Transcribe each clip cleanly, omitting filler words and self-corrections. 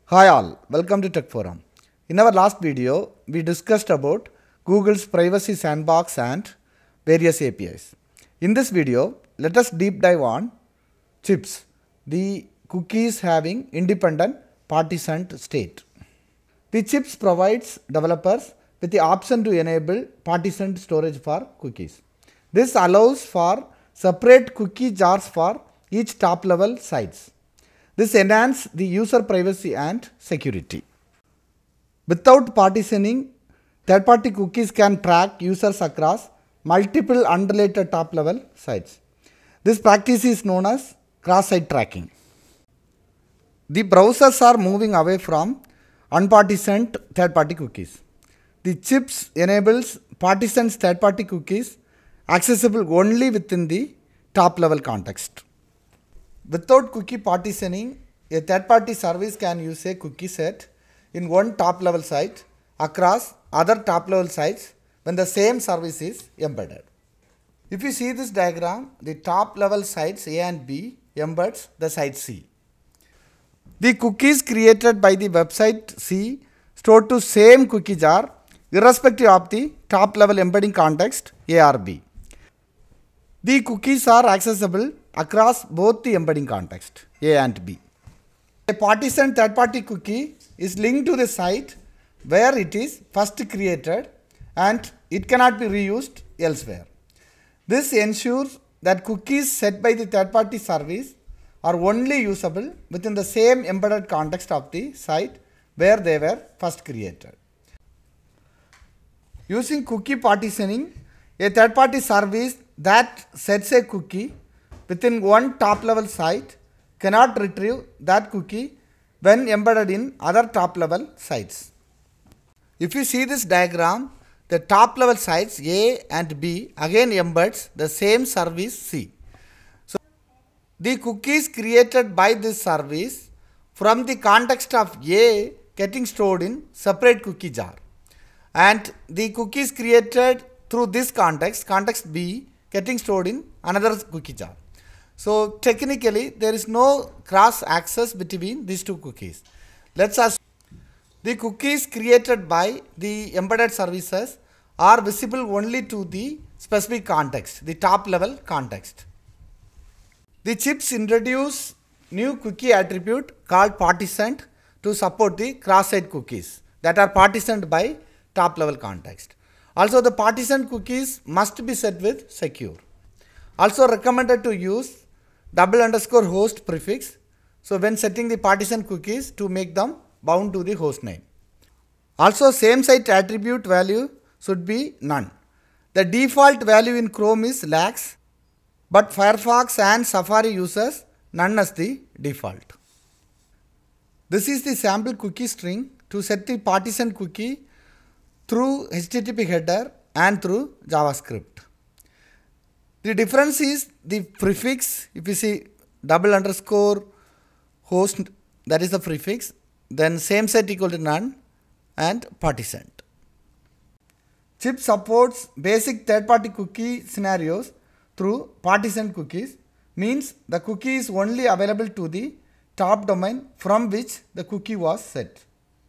Hi all, welcome to Tech Forum. In our last video, we discussed about Google's privacy sandbox and various APIs. In this video, let us deep dive on chips, the cookies having independent partitioned state. The chips provides developers with the option to enable partitioned storage for cookies. This allows for separate cookie jars for each top level sites. This enhances the user privacy and security. Without partitioning, third-party cookies can track users across multiple unrelated top-level sites. This practice is known as cross-site tracking. The browsers are moving away from unpartitioned third-party cookies. The chips enables partitioned third-party cookies accessible only within the top-level context. Without cookie partitioning, a third-party service can use a cookie set in one top-level site across other top-level sites when the same service is embedded. If you see this diagram, the top-level sites A and B embeds the site C. The cookies created by the website C stored to same cookie jar irrespective of the top-level embedding context A or B. The cookies are accessible across both the embedding context A and B. A partitioned third-party cookie is linked to the site where it is first created and it cannot be reused elsewhere. This ensures that cookies set by the third-party service are only usable within the same embedded context of the site where they were first created. Using cookie partitioning, a third-party service that sets a cookie within one top-level site cannot retrieve that cookie when embedded in other top-level sites. If you see this diagram, the top-level sites A and B again embeds the same service C. So, the cookies created by this service from the context of A getting stored in separate cookie jar, and the cookies created through this context B, getting stored in another cookie jar. So technically there is no cross access between these two cookies. Let's assume the cookies created by the embedded services are visible only to the specific context, the top level context. The chips introduce new cookie attribute called partitioned to support the cross-site cookies that are partitioned by top level context. Also, the partitioned cookies must be set with secure. Also recommended to use _host prefix. So when setting the partitioned cookies to make them bound to the host name. Also same site attribute value should be none. The default value in Chrome is lax, but Firefox and Safari uses none as the default. This is the sample cookie string to set the partitioned cookie through HTTP header and through JavaScript. The difference is the prefix. If you see _host, that is the prefix, then same set equal to none and partitioned. Chip supports basic third-party cookie scenarios through partitioned cookies, means the cookie is only available to the top domain from which the cookie was set.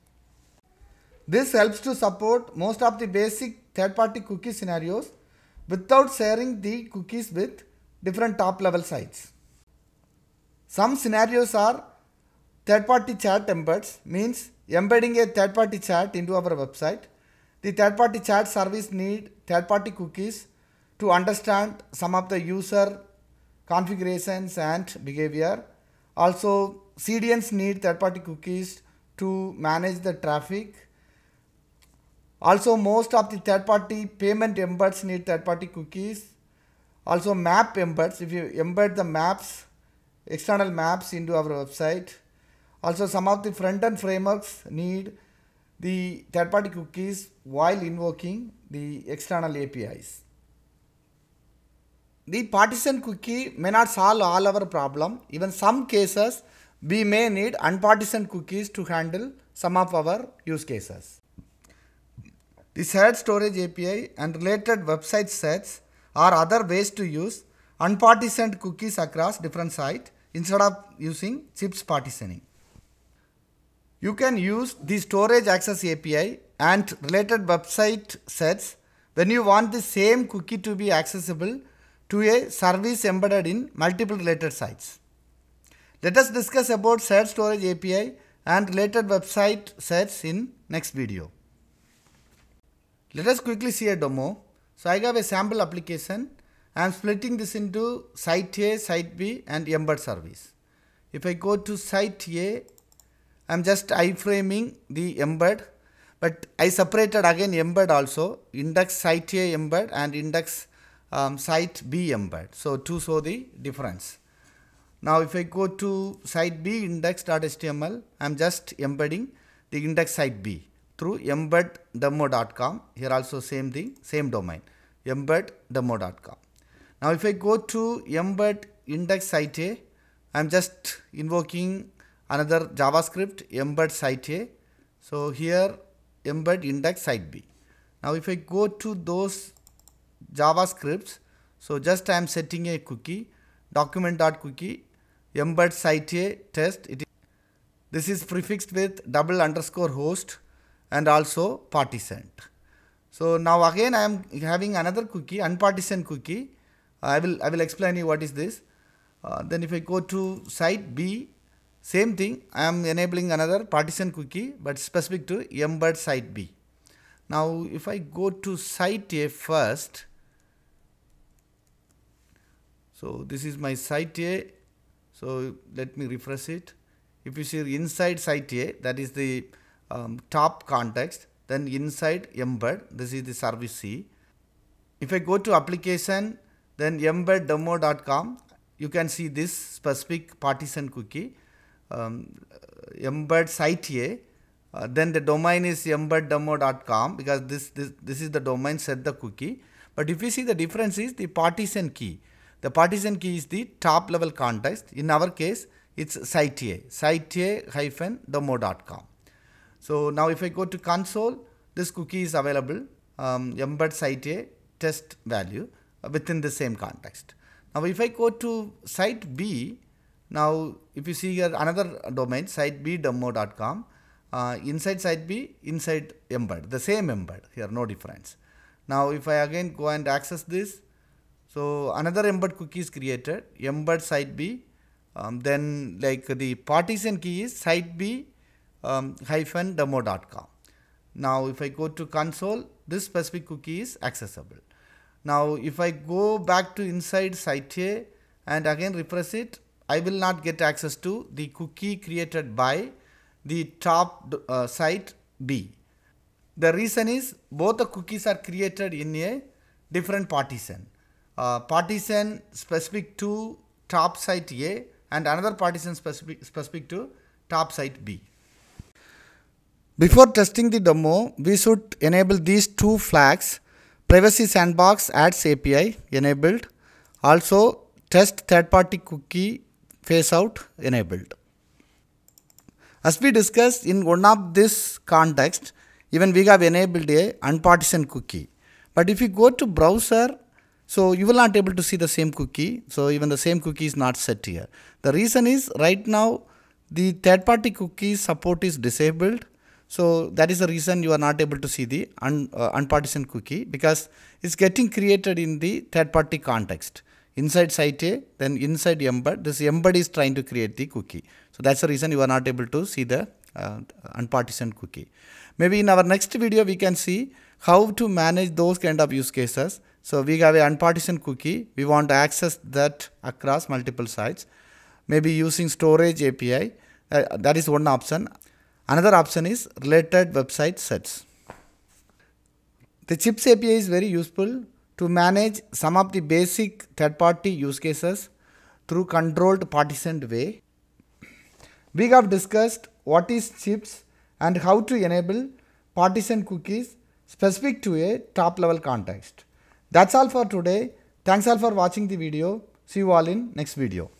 This helps to support most of the basic third-party cookie scenarios without sharing the cookies with different top-level sites. Some scenarios are third-party chat embeds, means embedding a third-party chat into our website. The third-party chat service need third-party cookies to understand some of the user configurations and behavior. Also, CDNs need third-party cookies to manage the traffic. Also, most of the third-party payment embeds need third-party cookies. Also, map embeds, if you embed the maps, external maps into our website. Also, some of the front-end frameworks need the third-party cookies while invoking the external APIs. The partition cookie may not solve all our problem. Even some cases, we may need unpartitioned cookies to handle some of our use cases. The shared storage API and related website sets are other ways to use unpartitioned cookies across different sites instead of using chips partitioning. You can use the storage access API and related website sets when you want the same cookie to be accessible to a service embedded in multiple related sites. Let us discuss about shared storage API and related website sets in next video. Let us quickly see a demo. So I have a sample application. I am splitting this into site A, site B and embed service. If I go to site A, I am just iframing the embed, but I separated again embed also, index site A embed and index site B embed. So to show the difference. Now if I go to site B index.html, I am just embedding the index site B through embeddemo.com. Here also same thing, same domain, embeddemo.com. Now if I go to embed index site A, I am just invoking another JavaScript embed site A. So here embed index site B. Now if I go to those JavaScripts, so just I am setting a cookie, document.cookie, embed site A test. This is prefixed with double underscore host and also partitioned. So now again I am having another cookie, unpartitioned cookie. I will explain you what is this. Then if I go to site B, same thing, I am enabling another partition cookie but specific to embed site B. Now if I go to site A first, so this is my site A, so let me refresh it. If you see inside site A, that is the top context, then inside embed, this is the service C. If I go to application, then embeddemo.com, you can see this specific partition cookie. Embed site A, then the domain is embeddemo.com because this is the domain set the cookie. But if you see the difference is the partition key. The partition key is the top level context. In our case, it's site A-demo.com. So now if I go to console, this cookie is available, embed site A test value within the same context. Now if I go to site B, now if you see here another domain, sitebdemo.com, inside site B, inside embed, the same embed, here no difference. Now if I again go and access this, so another embed cookie is created, embed site B, then like the partition key is site B -demo.com. Now if I go to console, this specific cookie is accessible. Now if I go back to inside site A and again refresh it, I will not get access to the cookie created by the top site B. The reason is both the cookies are created in a different partition. Partition specific to top site A and another partition specific to top site B. Before testing the demo, we should enable these two flags, privacy sandbox ads API enabled, also test third-party cookie phaseout enabled. As we discussed in one of this context, even we have enabled a unpartitioned cookie. But if you go to browser, so you will not able to see the same cookie. So even the same cookie is not set here. The reason is right now the third-party cookie support is disabled. So that is the reason you are not able to see the unpartitioned cookie, because it's getting created in the third-party context. Inside site A, then inside embed, this embed is trying to create the cookie. So that's the reason you are not able to see the unpartitioned cookie. Maybe in our next video, we can see how to manage those kind of use cases. So we have an unpartitioned cookie. We want to access that across multiple sites. Maybe using storage API. That is one option. Another option is related website sets. The chips API is very useful to manage some of the basic third-party use cases through controlled partitioned way. We have discussed what is chips and how to enable partitioned cookies specific to a top-level context. That's all for today. Thanks all for watching the video. See you all in next video.